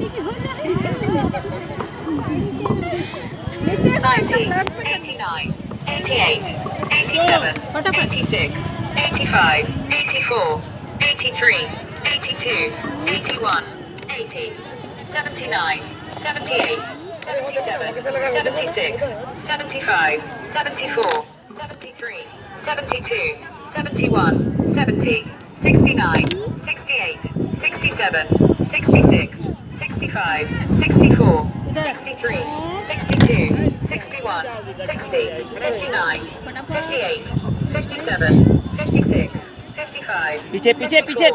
89, 88, 87, 86, 85, 84, 83, 82, 81, 80, 79, 78, 77, 76, 75, 74, 73, 72, 71, 70, 69, 68, 67, 66, 65, 64, 63, 62, 61, 60, 59, 58, 57, 56, 55, पीछे 53,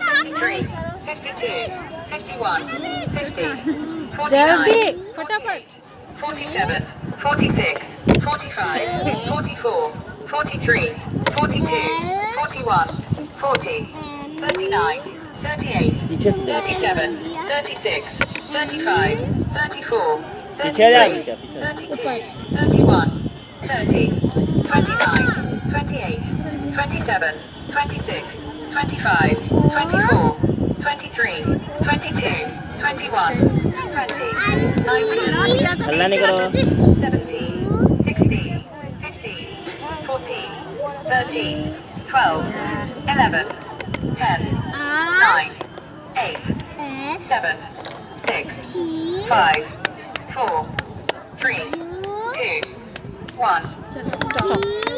52, 51, 50, 49, 47, 46, 45, 44, 43, 42, 41, 40, 39, 38, 37, 36, 35, 34, 33, 32, 31, 30, 29, 28, 27, 26, 25, 24, 23, 22, 21, 20, 19, 17, 16, 15, 14, 13, 12, 11, 10, 9, 8, 7, 6, 5, 4, 3, 2, 1. Stop.